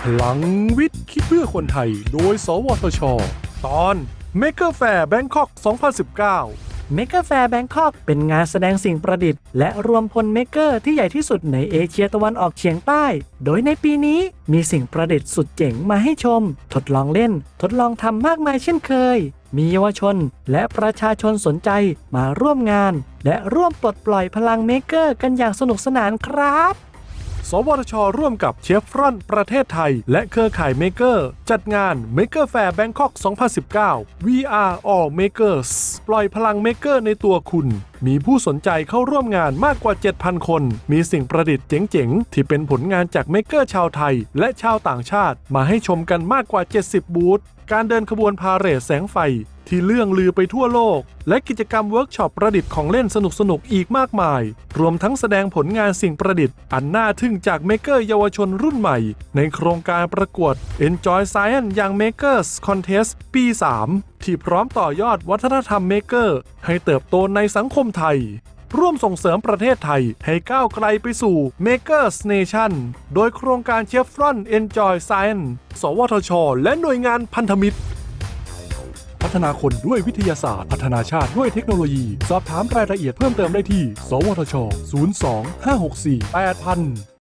พลังวิทย์คิดเพื่อคนไทยโดยสวทช.ตอน Maker Faire Bangkok 2019 Maker Faire Bangkok เป็นงานแสดงสิ่งประดิษฐ์และรวมพลเมกเกอร์ที่ใหญ่ที่สุดในเอเชียตะวันออกเฉียงใต้โดยในปีนี้มีสิ่งประดิษฐ์สุดเจ๋งมาให้ชมทดลองเล่นทดลองทำมากมายเช่นเคยมีเยาวชนและประชาชนสนใจมาร่วมงานและร่วมปลดปล่อยพลังเมกเกอร์กันอย่างสนุกสนานครับสวทช.ร่วมกับเชฟรอนประเทศไทยและเครือข่ายเมกเกอร์จัดงาน Maker Faire Bangkok 2019 We Are All Makers ปล่อยพลังเมกเกอร์ในตัวคุณมีผู้สนใจเข้าร่วมงานมากกว่า 7,000 คนมีสิ่งประดิษฐ์เจ๋งๆที่เป็นผลงานจากเมกเกอร์ชาวไทยและชาวต่างชาติมาให้ชมกันมากกว่า 70 บูธการเดินขบวนพาเหรดแสงไฟที่เลื่องลือไปทั่วโลกและกิจกรรมเวิร์กช็อปประดิษฐ์ของเล่นสนุกๆอีกมากมายรวมทั้งแสดงผลงานสิ่งประดิษฐ์อันน่าทึ่งจากเมกเกอร์เยาวชนรุ่นใหม่ในโครงการประกวด Enjoy Science Young Makers Contest ปี 3 ที่พร้อมต่อยอดวัฒนธรรมเมกเกอร์ให้เติบโตในสังคมไทยร่วมส่งเสริมประเทศไทยให้ก้าวไกลไปสู่ Makers Nation โดยโครงการ Chevron Enjoy Science สวทช.และหน่วยงานพันธมิตรพัฒนาคนด้วยวิทยาศาสตร์พัฒนาชาติด้วยเทคโนโลยีสอบถามรายละเอียดเพิ่มเติมได้ที่สวทช. 02 564 8000